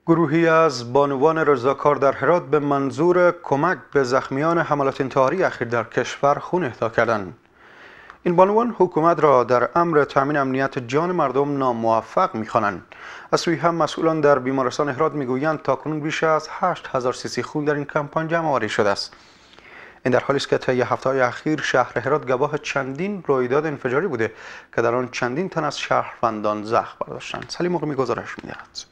گروهی از بانوان رضاکار در هرات به منظور کمک به زخمیان حملات انتحاری اخیر در کشور خون اهدا کردند. این بانوان حکومت را در امر تامین امنیت جان مردم ناموفق می‌خوانند. از سوی هم مسئولان در بیمارستان هرات میگویند تاکنون بیش از 8000 سیسی خون در این کمپاین جمع‌آوری شده است. این در حالی است که طی هفته‌های اخیر شهر هرات گواه چندین رویداد انفجاری بوده که در آن چندین تن از شهروندان زخم برداشتند. سلیم مقیمی گزارش می‌دهد.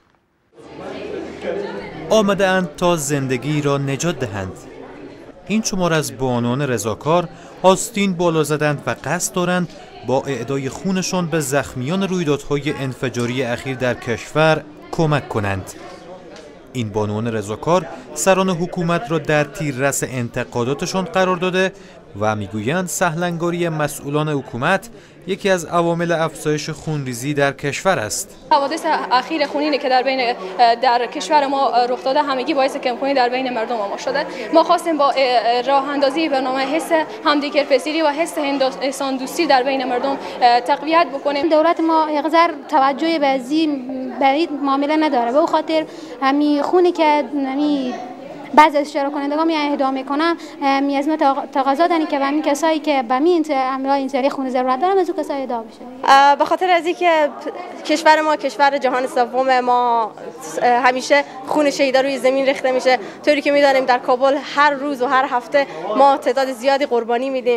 آمده‌اند تا زندگی را نجات دهند. این شمار از بانوان رضاکار آستین بالا زدند و قصد دارند با اهدای خونشان به زخمیان رویدادهای انفجاری اخیر در کشور کمک کنند. این بانوان رضاکار سران حکومت را در تیررس انتقاداتشان قرار داده و میگویند سهلنگاری مسئولان حکومت یکی از عوامل افزایش خونریزی در کشور است. حوادث اخیر خونینی که در کشور ما رخ داده همگی باعث کمخونی در بین مردم ما شده. ما خواستیم با راه اندازی برنامه حس همدیگرپذیری و حس انسان دوستی در بین مردم تقویت بکنیم. دولت ما یقدر توجه به این معامله نداره. به خاطر همین خونی که بعضی از اشتراک کنندگان اهدا میکنن از ما تقاضا دارن که همین کسایی که به همین امرای این سری خون ضرورت دارن از اون کسایی اهدا بشه. به خاطر از اینکه کشور ما کشور جهان سوم، ما همیشه خون شهیدا روی زمین ریخته میشه. طوری که میدانیم در کابل هر روز و هر هفته ما تعداد زیادی قربانی میدیم.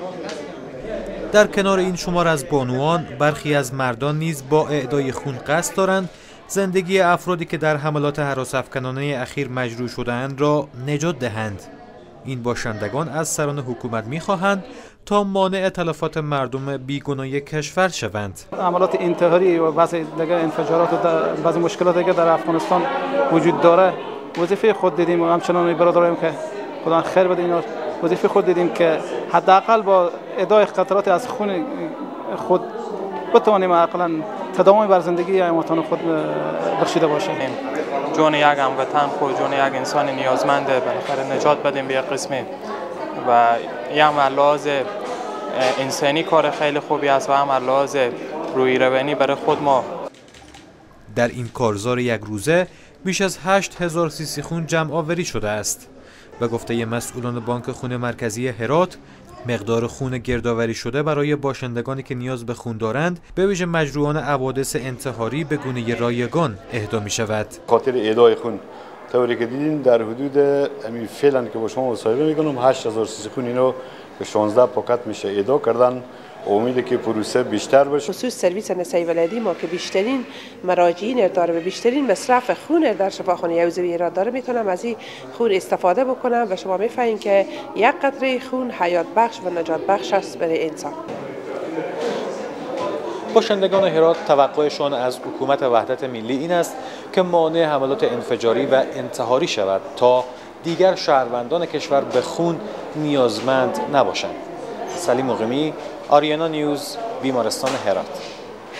در کنار این شمار از بانوان برخی از مردان نیز با اهدای خون قصد دارند زندگی افرادی که در حملات هراس‌افکنانه اخیر مجروح شده‌اند را نجات دهند. این باشندگان از سران حکومت می‌خواهند تا مانع تلفات مردم بیگناه کشور شوند. حملات انتحاری و بعضی دیگر انفجارات و بعضی مشکلات دیگر در افغانستان وجود داره. وظیفه خود دیدیم و همچنان برادریم که خدا خیر بده اینا. وظیفه خود دیدیم که حداقل با ادای قطرات از خون خود بتوانیم عقلاً تداوم بر زندگی هموطنان خود بخشیده باشیم. جان یک هموطن خود، جان یک انسان نیازمنده، بالاخره نجات بدیم به یک قسمی و یه هم لحاظ انسانی کار خیلی خوبی است و هم لحاظ روی روانی برای خود ما. در این کارزار یک روزه بیش از 8000 سیسی خون جمع آوری شده است. به گفته مسئولان بانک خون مرکزی هرات، مقدار خون گردآوری شده برای باشندگانی که نیاز به خون دارند به ویژه مجروحان حوادث انتحاری به گونه رایگان اهدا می شود. خاطر اهدای خون طوری که دیدین در حدود فعلا که با شما مصاحبه میکنم 8000 سیسی خون اینو به 16 پاکت میشه اهدا کردن. امیده که پروسه بیشتر بشه. خصوص سرویس نسای ولادی ما که بیشترین مراجعین داره و بیشترین مصرف خون در شفاخانه یوزوی را داره، میتونم از این خون استفاده بکنم و شما میفهمین که یک قطره خون حیات بخش و نجات بخش است برای انسان. باشندگان هرات توقعشان از حکومت وحدت ملی این است که مانع حملات انفجاری و انتحاری شود تا دیگر شهروندان کشور به خون نیازمند نباشند. سلیم مقیمی، آریانا نیوز، بیمارستان هرات.